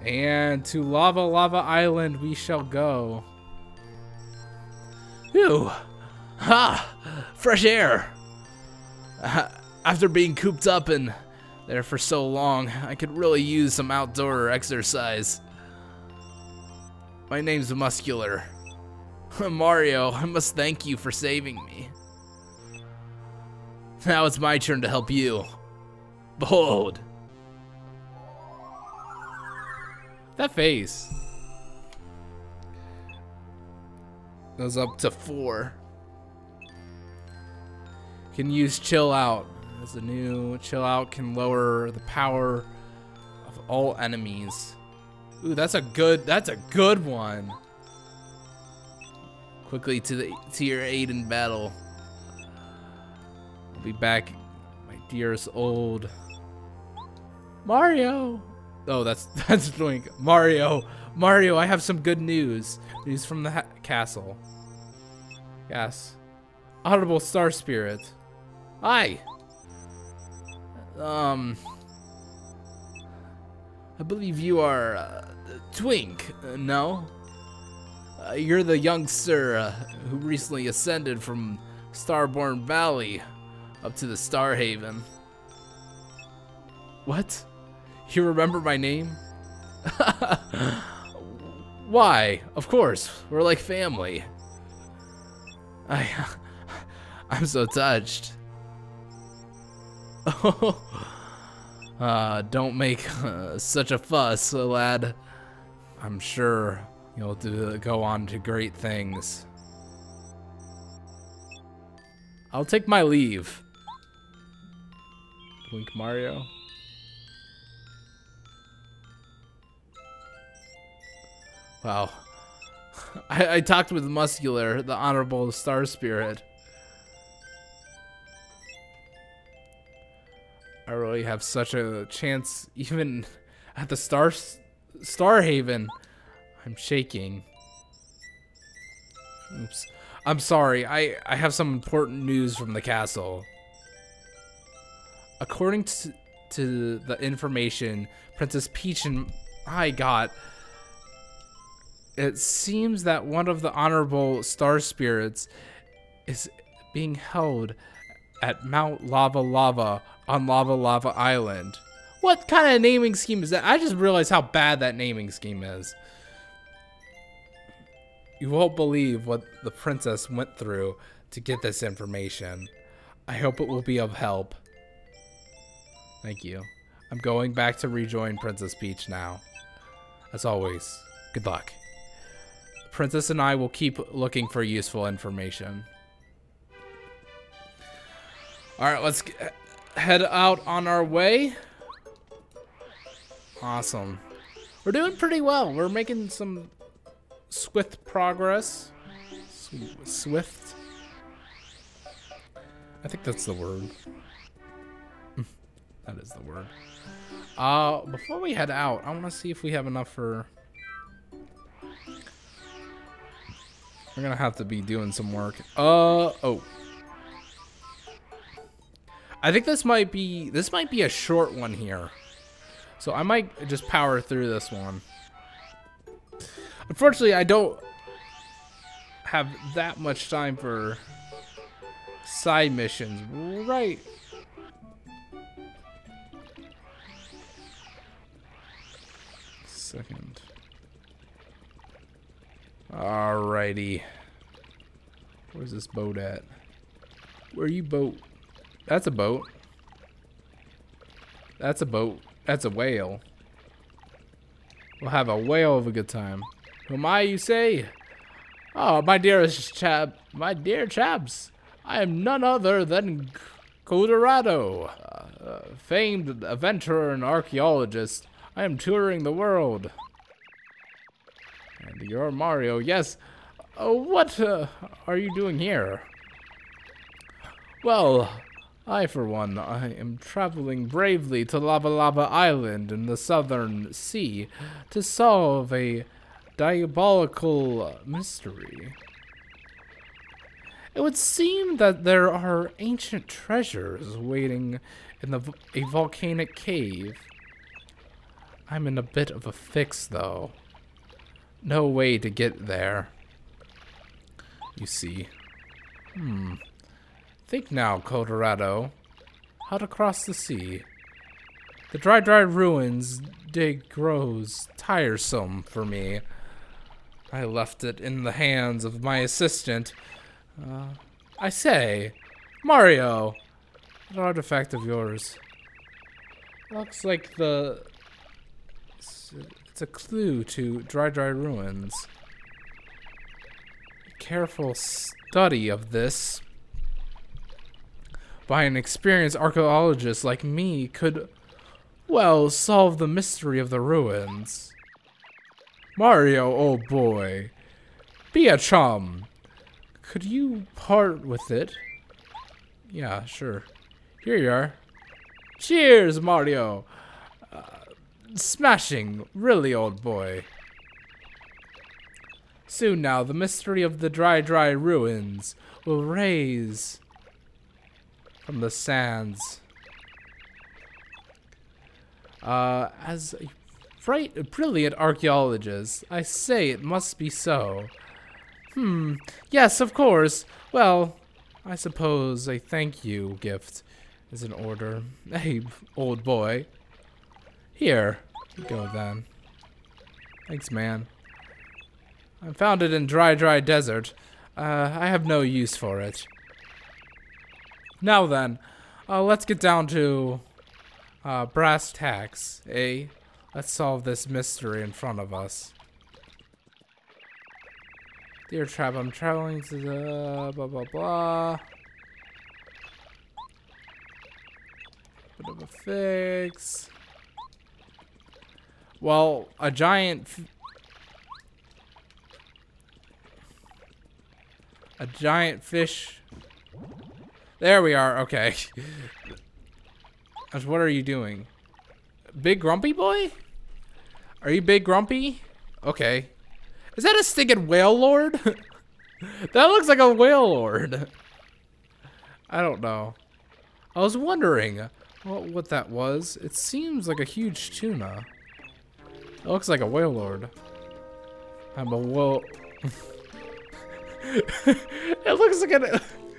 And to Lava Lava Island we shall go. Phew. Ha! Fresh air! After being cooped up in there for so long, I could really use some outdoor exercise. My name's Muscular. Mario, I must thank you for saving me. Now it's my turn to help you. Behold. That face. Goes up to 4. Can use Chill Out. As a new Chill Out can lower the power of all enemies. Ooh, that's a good one. Quickly to your aid in battle. I'll be back, my dearest old Mario. Oh, that's Doink. Mario, I have some good news. News from the castle. Yes. Honorable Star Spirit. Hi. I believe you are Twink. No? You're the youngster who recently ascended from Starborn Valley up to the Star Haven. What? You remember my name? Why? Of course. We're like family. I'm so touched. Don't make such a fuss, lad. I'm sure you'll go on to great things. I'll take my leave. Blink Mario. Wow. I talked with Muscular, the Honorable Star Spirit. I really have such a chance, even at the Star Haven. I'm shaking. Oops. I'm sorry. I have some important news from the castle. According to the information Princess Peach and I got, it seems that one of the Honorable Star Spirits is being held at Mount Lava Lava on Lava Lava Island. What kind of naming scheme is that? I just realized how bad that naming scheme is. You won't believe what the princess went through to get this information. I hope it will be of help. Thank you. I'm going back to rejoin Princess Peach now. As always, good luck. Princess and I will keep looking for useful information. Alright, let's head out on our way. Awesome. We're doing pretty well. We're making some swift progress. Swift? I think that's the word. That is the word. Before we head out, I want to see if we have enough for... We're gonna have to be doing some work. Oh. I think this might be a short one here. So I might just power through this one. Unfortunately, I don't have that much time for side missions. Right. Second. Alrighty. Where's this boat at? Where are you, boat? That's a boat. That's a boat. That's a whale. We'll have a whale of a good time. Who am I, you say? Oh, my dearest chap, my dear chaps, I am none other than Colorado, famed adventurer and archaeologist. I am touring the world. And you're Mario, yes. What are you doing here? Well, I, for one, I am traveling bravely to Lava Lava Island in the Southern Sea to solve a diabolical mystery. It would seem that there are ancient treasures waiting in a volcanic cave. I'm in a bit of a fix, though. No way to get there. You see. Think now, Colorado. How to cross the sea. The dry ruins dig grows tiresome for me. I left it in the hands of my assistant. I say, Mario, that artifact of yours. Looks like it's a clue to dry ruins. Careful study of this by an experienced archaeologist like me could, well, solve the mystery of the ruins. Mario, oh boy, be a chum. Could you part with it? Yeah, sure. Here you are. Cheers, Mario. Smashing, really, old boy. Soon now, the mystery of the dry ruins will rise from the sands. As a brilliant archaeologist, I say it must be so. Yes, of course. Well, I suppose a thank you gift is in order. Hey, old boy. Here you go then. Thanks, man. I found it in dry desert. I have no use for it. Now then, let's get down to brass tacks, eh? Let's solve this mystery in front of us. Dear Trap, I'm traveling to the blah blah blah. Bit of a fix. Well, a giant fish. There we are. Okay. What are you doing? Big Grumpy Boy? Are you Big Grumpy? Okay. Is that a stinking Wailord? That looks like a Wailord. I don't know. I was wondering what that was. It seems like a huge tuna. It looks like a Wailord. I'm a whale. It looks like a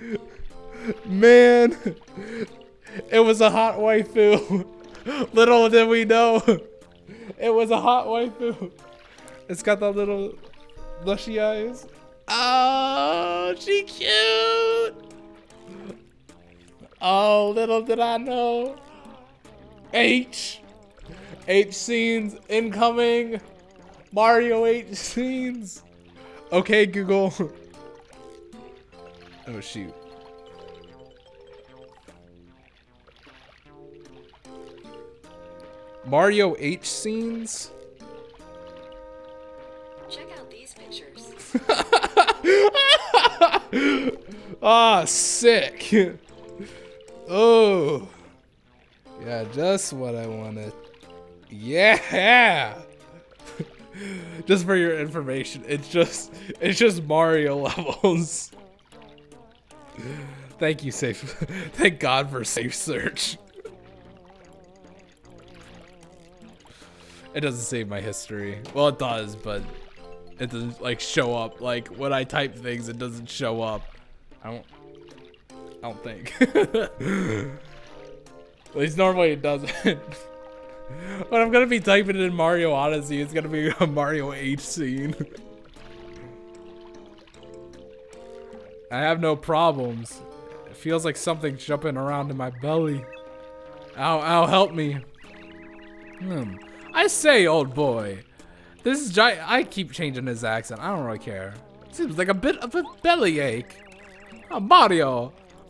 man. It was a hot waifu. Little did we know, it was a hot waifu. It's got the little blushy eyes. Oh, she cute. Oh, little did I know. H scenes incoming. Mario H scenes. Okay, Google. Oh shoot. Mario H scenes? Check out these pictures. Ah, sick. Oh. Yeah, just what I wanted. Yeah. Just for your information, it's just Mario levels. Thank you, safe. Thank God for safe search. It doesn't save my history. Well, it does, but it doesn't like show up. Like when I type things, it doesn't show up. I don't think. At least normally it doesn't. When I'm gonna be typing it in Mario Odyssey, it's gonna be a Mario H scene. I have no problems. It feels like something's jumping around in my belly. Ow, help me. I say, old boy. This is giant. I keep changing his accent. I don't really care. Seems like a bit of a bellyache. Oh, Mario.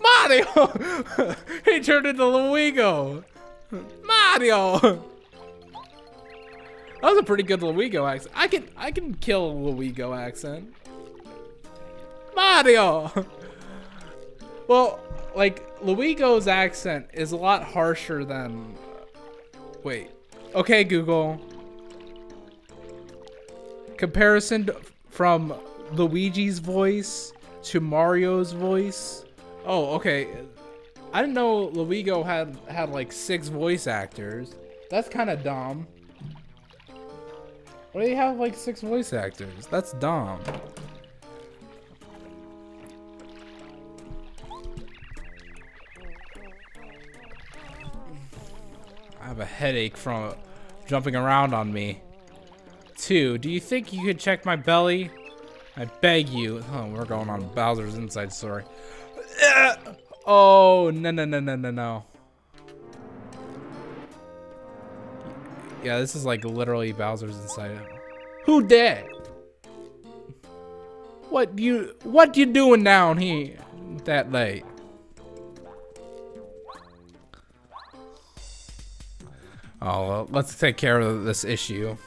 He turned into Luigi. Mario. That was a pretty good Luigi accent. I can kill a Luigi accent. Mario. Well, like Luigi's accent is a lot harsher than. Wait. Okay, Google. Comparison from Luigi's voice to Mario's voice. Oh, okay. I didn't know Luigi had like 6 voice actors. That's kind of dumb. Why do they have like 6 voice actors? That's dumb. I have a headache from jumping around on me. 2, do you think you could check my belly? I beg you. Oh, we're going on Bowser's Inside Story. Oh, no, no, no, no, no, no. Yeah, this is like literally Bowser's Inside. Who dead? What you doing down here that late? Oh, well, let's take care of this issue.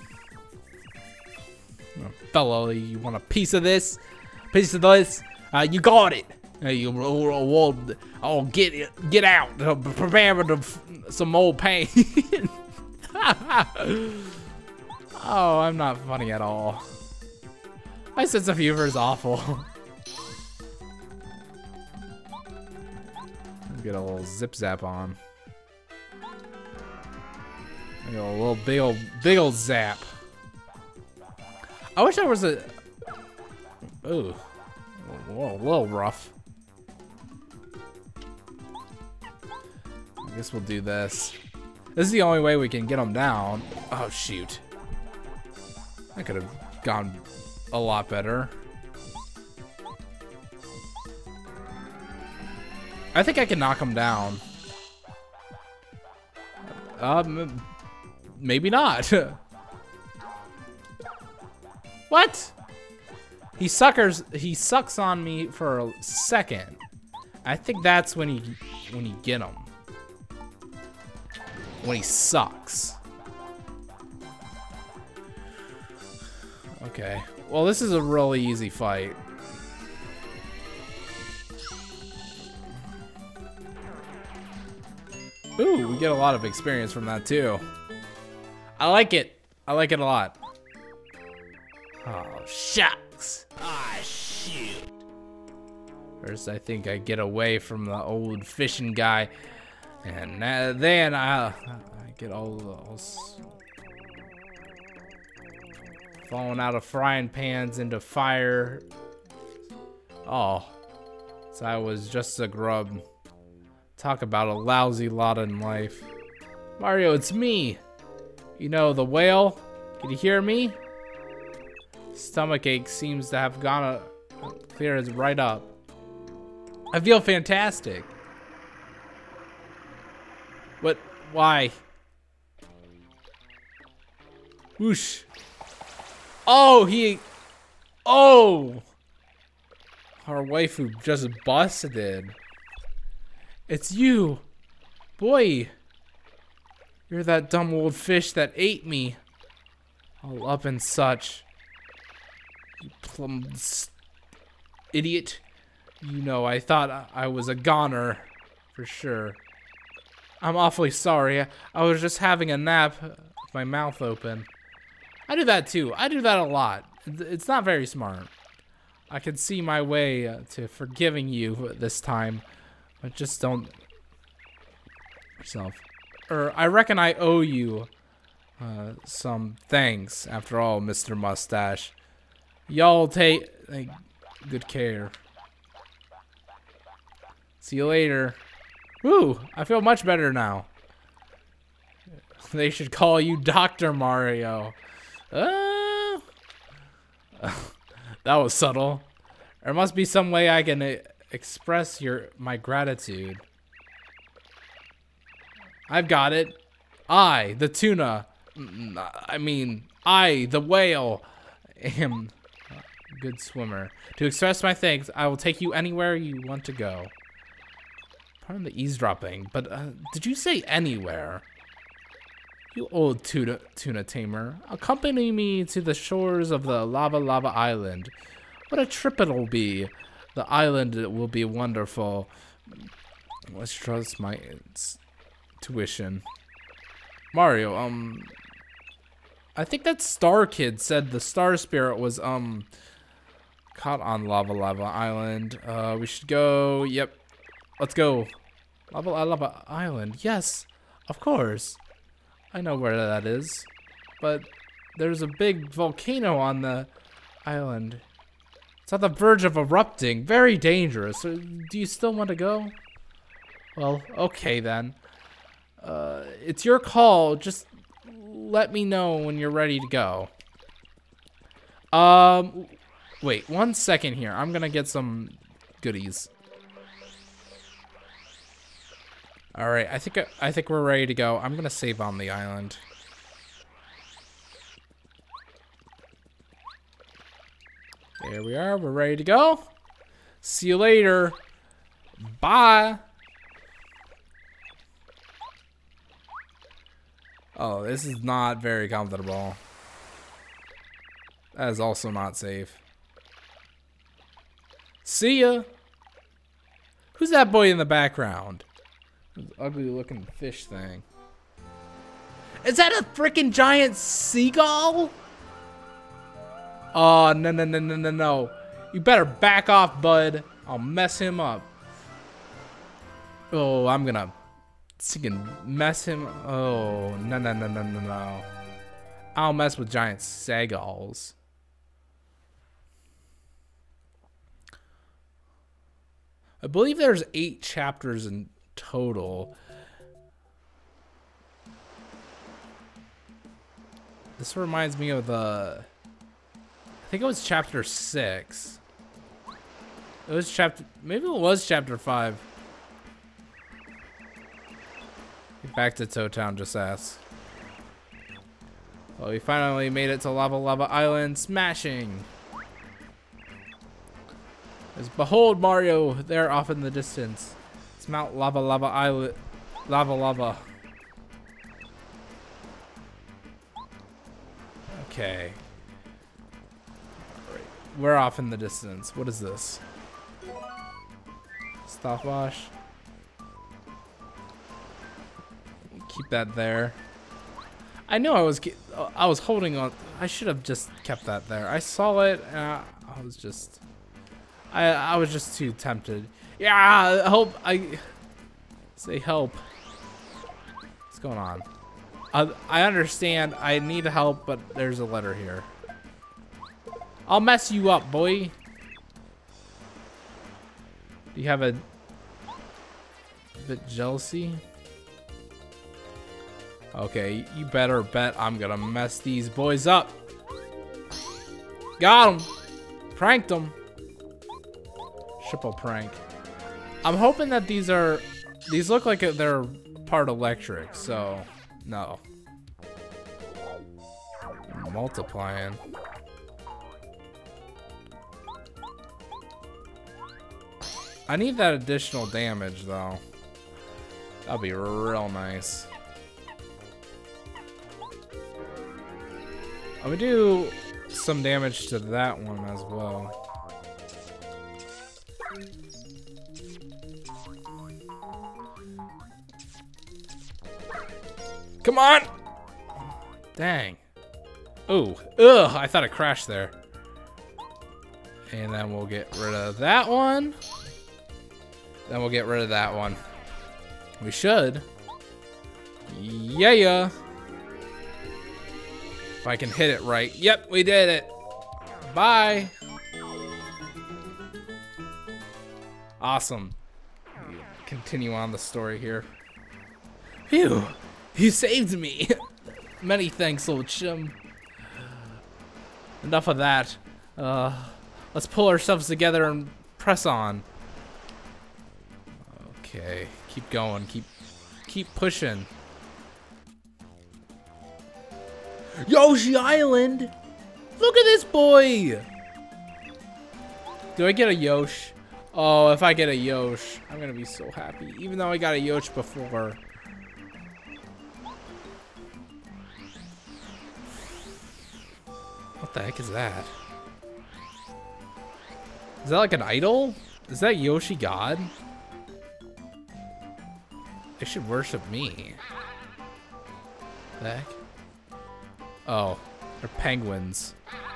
Fellow, you want a piece of this? Piece of this? You got it. Oh, get out. Prepare for some old pain. Oh, I'm not funny at all. My sense of humor is awful. Get a little zip zap on. Get a little big old zap. I wish there was a. Ooh, whoa, a little rough. I guess we'll do this. This is the only way we can get them down. Oh shoot! That could have gone a lot better. I think I can knock him down. Maybe not. What? He sucks on me for a second. I think that's when you get him. When he sucks. Okay. Well, this is a really easy fight. Ooh, we get a lot of experience from that too. I like it. I like it a lot. Oh, shucks. Ah, shoot. First, I think I get away from the old fishing guy. And then I get all falling out of frying pans into fire. Oh, so I was just a grub. Talk about a lousy lot in life. Mario, it's me. You know, the whale. Can you hear me? Stomachache seems to have gone cleared right up. I feel fantastic. What? Why? Whoosh. Oh, oh! Our waifu just busted. It's you. Boy. You're that dumb old fish that ate me. All up and such. You plumb idiot. You know, I thought I was a goner. For sure. I'm awfully sorry. I was just having a nap with my mouth open. I do that too. I do that a lot. It's not very smart. I can see my way to forgiving you this time. But just don't yourself. I reckon I owe you some thanks after all, Mr. Mustache. Y'all take good care. See you later. Woo! I feel much better now. They should call you Dr. Mario. That was subtle. There must be some way I can express my gratitude. I've got it. I, the tuna. I, the whale, am a good swimmer. To express my thanks, I will take you anywhere you want to go. Pardon the eavesdropping, but did you say anywhere? You old tuna tamer, accompany me to the shores of the Lava Island. What a trip it'll be. The island will be wonderful. Let's trust my tuition. Mario, I think that Star Kid said the Star Spirit was, caught on Lava Island. We should go, yep. Let's go. Lava Island. Yes, of course. I know where that is. But there's a big volcano on the island. It's on the verge of erupting. Very dangerous. So, do you still want to go? Well, okay then. It's your call. Just let me know when you're ready to go. Wait 1 second here. I'm gonna get some goodies. All right, I think we're ready to go. I'm gonna save on the island. There we are. We're ready to go. See you later. Bye. Oh, this is not very comfortable. That is also not safe. See ya. Who's that boy in the background? This ugly looking fish thing. Is that a freaking giant seagull? Oh, no, no, no, no, no, no. You better back off, bud. I'll mess him up. Oh, I'm gonna mess him. Oh, no, no, no, no, no, no. I'll mess with giant seagulls. I believe there's 8 chapters in total. This reminds me of the... I think it was chapter 6. It was chapter... Maybe it was chapter 5. Back to Toad Town, just ask. Well, we finally made it to Lava Lava Island. Smashing! There's behold Mario there off in the distance. It's Mount Lava Lava Island. Lava Lava. Okay. Alright. We're off in the distance. What is this? Stopwatch. Keep that there. I knew I was holding on. I should have just kept that there. I saw it and I was just too tempted. Yeah, help. I say help. What's going on? I understand. I need help, but there's a letter here. I'll mess you up, boy. Do you have a bit jealousy? Okay, you better bet I'm gonna mess these boys up. Got him. Pranked them. Triple prank. I'm hoping that these look like they're part electric, so no. Multiplying. I need that additional damage though. That'll be real nice. I'm gonna do some damage to that one as well. Come on! Dang. Ooh. Ugh, I thought it crashed there. And then we'll get rid of that one. Then we'll get rid of that one. We should. Yeah. If I can hit it right. Yep, we did it. Bye. Awesome. Continue on the story here. Phew. You saved me. Many thanks, old chum. Enough of that. Let's pull ourselves together and press on. Okay, keep going. Keep pushing. Yoshi Island! Look at this boy! Do I get a Yosh? Oh, if I get a Yosh, I'm gonna be so happy. Even though I got a Yosh before. What the heck is that? Is that like an idol? Is that Yoshi God? They should worship me. The heck? Oh, they're penguins.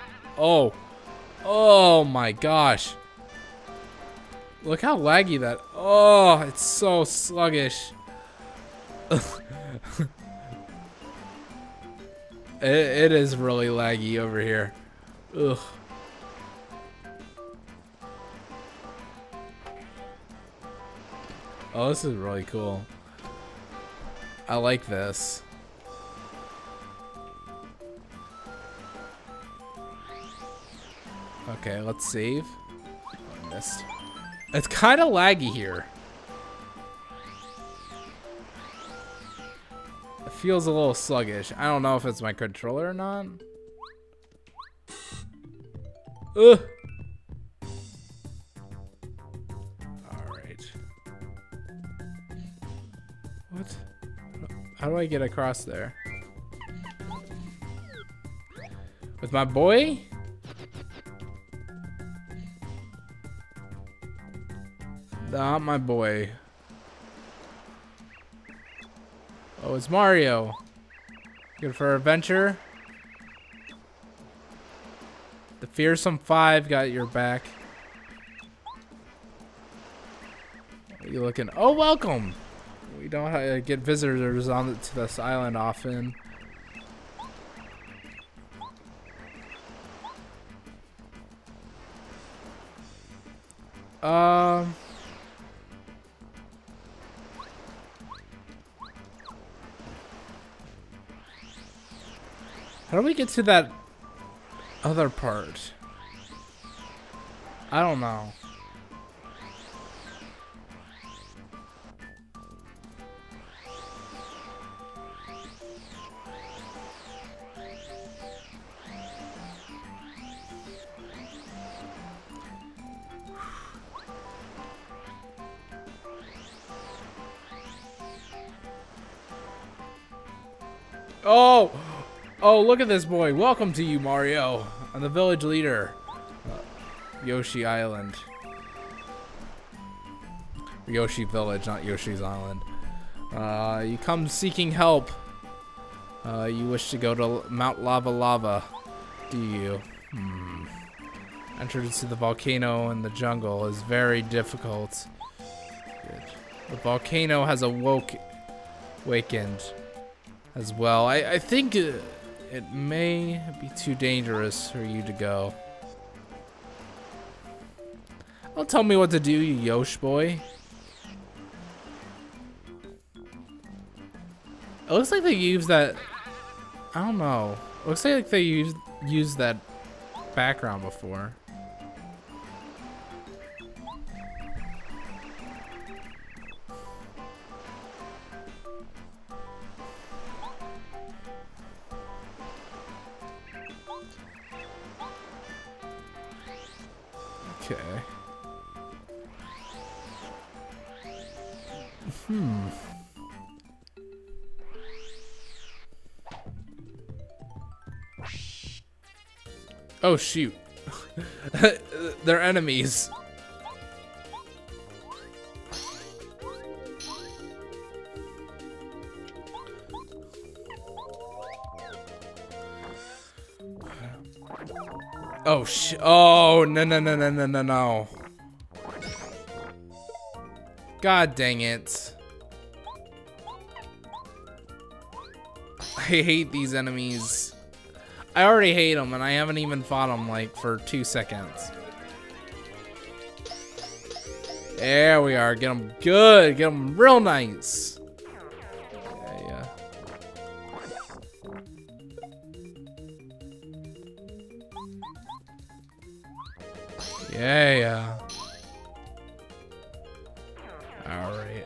Oh my gosh. Look how laggy that. Oh, it's so sluggish. It is really laggy over here. Ugh. Oh, this is really cool. I like this. Okay, let's save. Oh, I missed. It's kind of laggy here. It feels a little sluggish. I don't know if it's my controller or not. Ugh. Alright. What? How do I get across there? With my boy? Not my boy. Oh, it's Mario. Good for adventure. The Fearsome Five got your back. What are you looking? Oh, welcome. We don't get visitors on to this island often. How do we get to that other part? I don't know. Oh! Oh, look at this boy. Welcome to you, Mario. I'm the village leader. Yoshi Island. Yoshi Village, not Yoshi's Island. You come seeking help. You wish to go to Mount Lava Lava, do you? Entrance to the volcano in the jungle is very difficult. Good. The volcano has awakened as well. I think it may be too dangerous for you to go. Don't tell me what to do, you Yosh boy. It looks like they used that. I don't know. It looks like they used that background before. Okay. Oh shoot. They're enemies. Oh oh no. God dang it. I hate these enemies. I already hate them and I haven't even fought them like for 2 seconds. There we are. Get them good. Get them real nice. Yeah. Yeah. All right.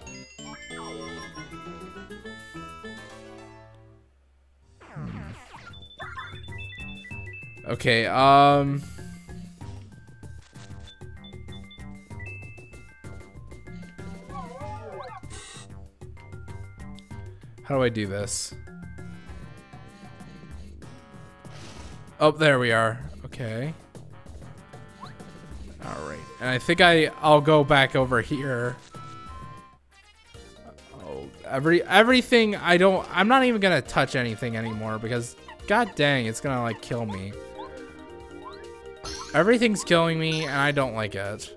Okay, how do I do this? Oh, there we are. Okay. All right. And I think I'll go back over here. Oh, everything I'm not even gonna touch anything anymore because god dang, it's gonna like kill me. Everything's killing me and I don't like it.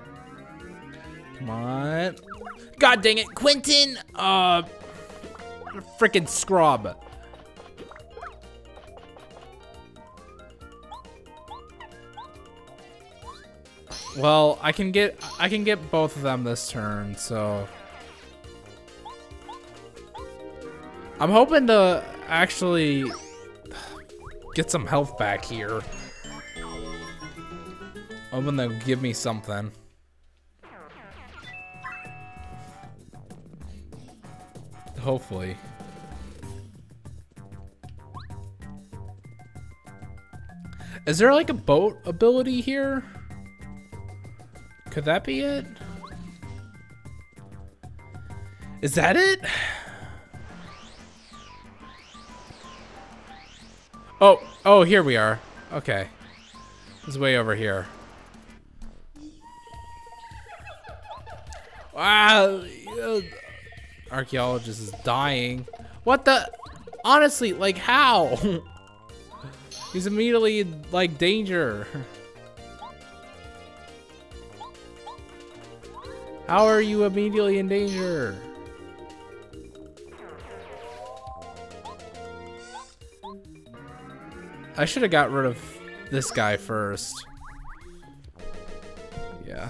Come on. God dang it, Quentin! freaking scrub. Well, I can get both of them this turn, so I'm hoping to actually get some health back here. Hoping they'll give me something. Hopefully. Is there like a boat ability here? Could that be it? Is that it? Oh, here we are. Okay. It's way over here. Wow. Archaeologist is dying. What the? Honestly, like how? He's immediately in, like, danger. How are you immediately in danger? I should have got rid of this guy first. Yeah.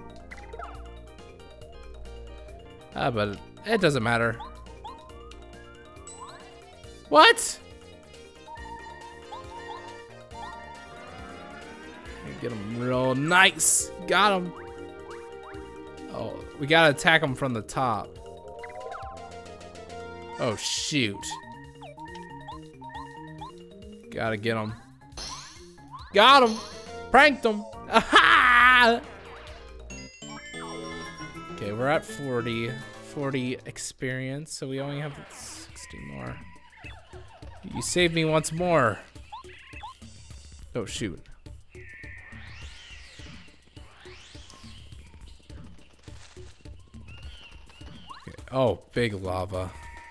But it doesn't matter. What? Get him real nice. Got him. Oh, we gotta attack him from the top. Oh, shoot. Gotta get him. Got him. Pranked him. Aha! Okay, we're at 40 experience, so we only have 60 more. You saved me once more. Oh, shoot. Okay. Oh, big lava.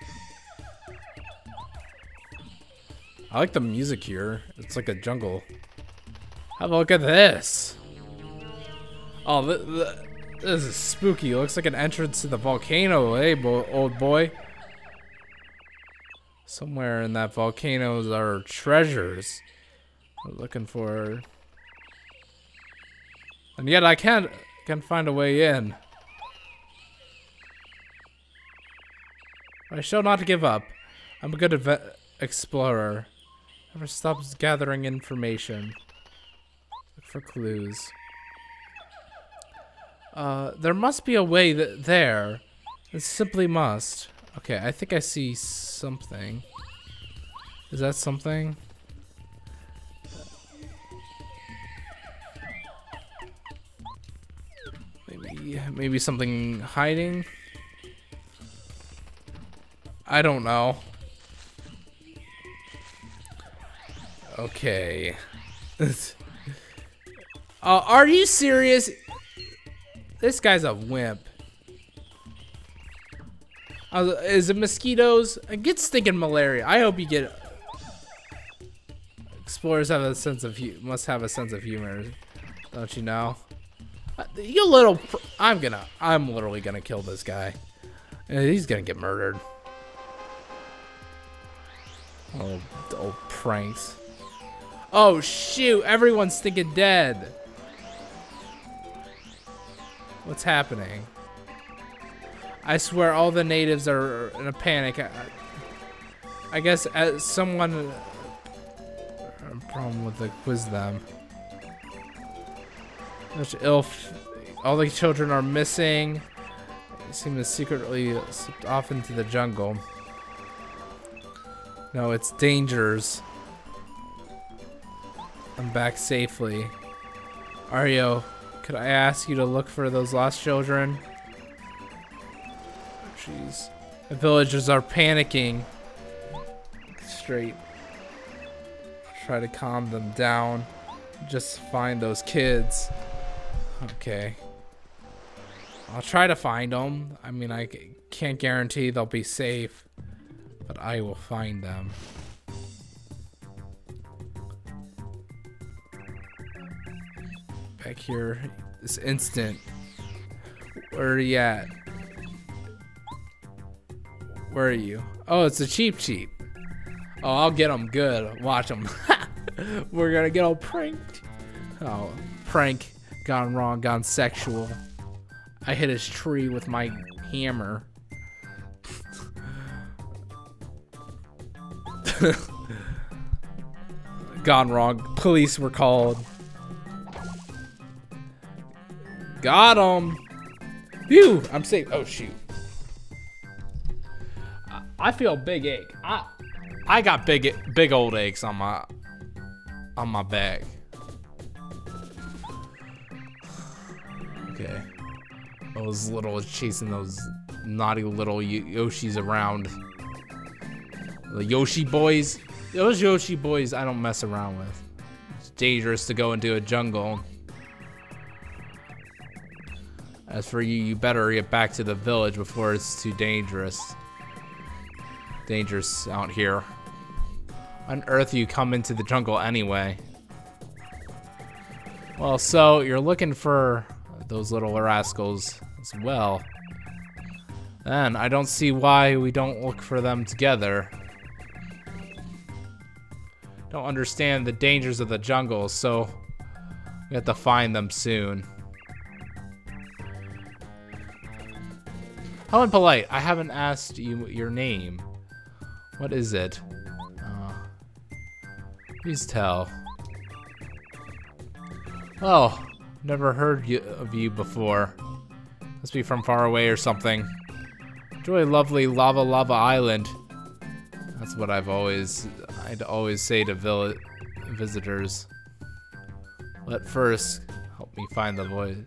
I like the music here. It's like a jungle. Have a look at this. Oh, this is spooky. It looks like an entrance to the volcano, eh, old boy? Somewhere in that volcano are treasures. We're looking for, and yet I can't find a way in. I shall not give up. I'm a good explorer. Never stops gathering information. Look for clues. There must be a way there. It simply must. Okay, I think I see something. Is that something? Maybe something hiding? I don't know. Okay. Are you serious? This guy's a wimp. Is it mosquitoes? Get stinking malaria. I hope you get. Explorers have a sense of must have a sense of humor, don't you know? You little. I'm literally gonna kill this guy. He's gonna get murdered. Oh, old pranks. Oh shoot! Everyone's stinking dead. What's happening? I swear all the natives are in a panic. I guess as someone a problem with the wisdom. All the children are missing. They seem to secretly slipped off into the jungle. No, it's dangers. I'm back safely. Ario, could I ask you to look for those lost children? Jeez. The villagers are panicking. Straight. Try to calm them down. Just find those kids. Okay. I'll try to find them. I mean, I can't guarantee they'll be safe, but I will find them. Back here this instant. Where are you at? Where are you? Oh, it's a Cheep Cheep. Oh, I'll get him good. Watch him. We're gonna get all pranked. Oh, prank gone wrong, gone sexual. I hit his tree with my hammer. Gone wrong. Police were called. Got him. Phew, I'm safe. Oh shoot. I feel big ache. I got big old aches on my back. Okay. Those little chasing those naughty little Yoshis around. The Yoshi boys. Those Yoshi boys I don't mess around with. It's dangerous to go into a jungle. As for you, you better get back to the village before it's too dangerous. Dangerous out here. On earth you come into the jungle anyway? Well, so you're looking for those little rascals as well. Then I don't see why we don't look for them together. Don't understand the dangers of the jungle, so we have to find them soon. How impolite. I haven't asked you your name. What is it? Please tell. Oh, never heard of you before. Must be from far away or something. Enjoy lovely Lava Island. That's what I'd always say to visitors. But first, help me find the voice.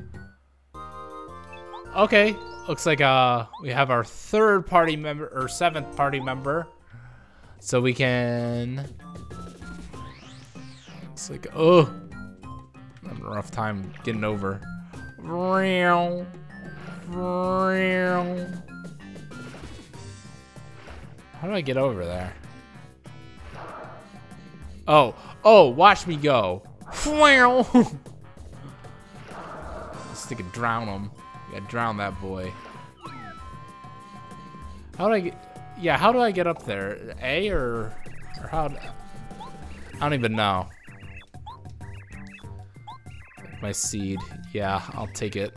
Okay, looks like we have our third party member or seventh party member, so we can. It's like I'm having a rough time getting over. How do I get over there? Oh, watch me go. Stick and drown him. You gotta drown that boy. How do I get? Yeah, how do I get up there? A or how? I don't even know. My seed. Yeah, I'll take it.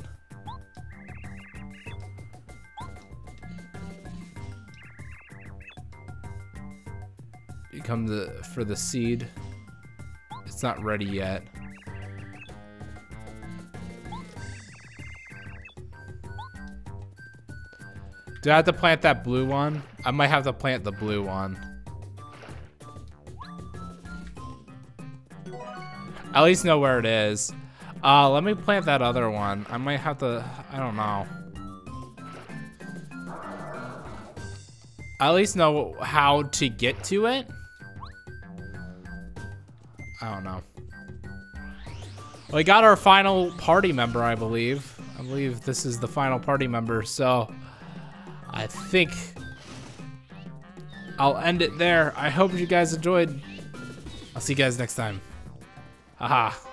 You come for the seed. It's not ready yet. Do I have to plant that blue one? I might have to plant the blue one. At least know where it is. Let me plant that other one. I might have to, I don't know. I at least know how to get to it. I don't know. Well, we got our final party member, I believe. I believe this is the final party member, so I think I'll end it there. I hope you guys enjoyed. I'll see you guys next time. Haha.